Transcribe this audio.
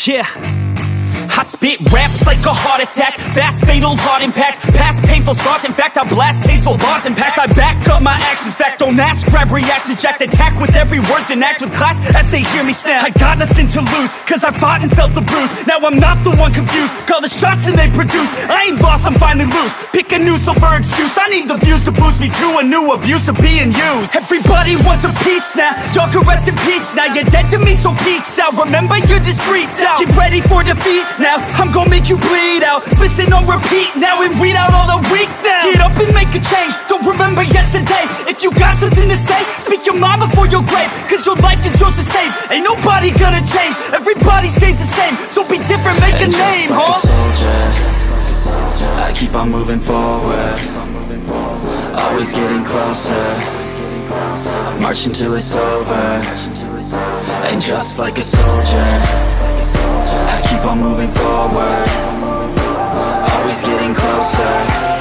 Yeah, I spit raps like a heart attack, fast fatal heart impact, past painful scars. In fact, I blast tasteful bars and packs. I back up my actions, fact don't ask, grab reactions, jacked attack with every word, then act with class as they hear me snap. I got nothing to lose, cause I fought and felt the bruise. Now I'm not the one confused, call the shots and they produce. I ain't lost, I'm finally loose, pick a new silver excuse. I need the views to boost me to a new abuse of being used. Everybody wants a piece now, y'all can rest in peace now. You're dead to me, so peace out, remember you're discreet out. Get ready for defeat now, I'm gonna make you bleed out. Listen on repeat now and weed out all the weak now. Get up and make a change, don't remember yesterday. If you got something to say, speak your mind before your grave, cause your life is yours to save. Ain't nobody gonna change, everybody stays the same. So be different, make a name, like huh? A soldier, I keep on moving forward, always getting closer, march until it's over. And just like a soldier, I keep on moving forward, always getting closer,